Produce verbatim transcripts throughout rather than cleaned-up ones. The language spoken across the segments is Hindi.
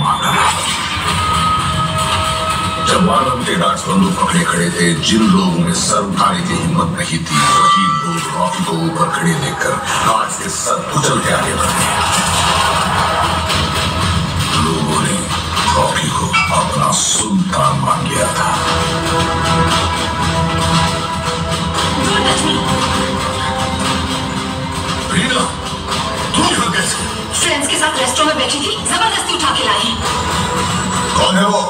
मांगा। जब मानव के डांस बंदूक पकड़े खड़े थे, जिन लोगों में सर उठाने की हिम्मत नहीं थी, वही लोग रॉकी को ऊपर खड़े देखकर आज के सर कुचल के आगे बढ़े। लोगों ने रॉकी को अपना सुल्तान मान लिया था। रीना, तुम यहाँ कैसे? फ्रेंड्स के साथ रेस्टोरेंट में बैठी थी, जबरदस्ती उठा के लाई। कौन है वो?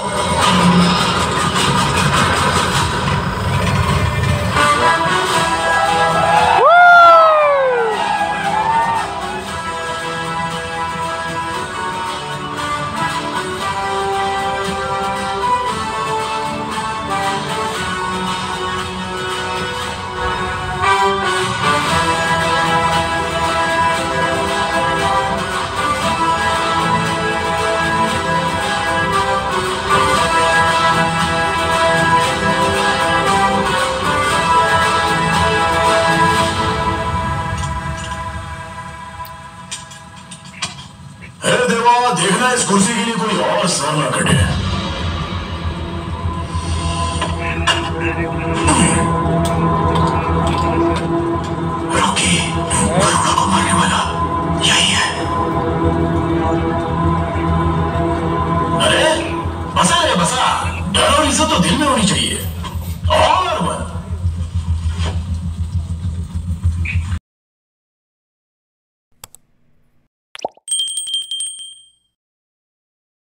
देखना इस कुर्सी के लिए कोई और सर न कटे। रॉकी, बरोड़ा को मारने वाला यही है। अरे बसा रे बसा, डर और इज्जत तो दिल में होनी चाहिए। All are one.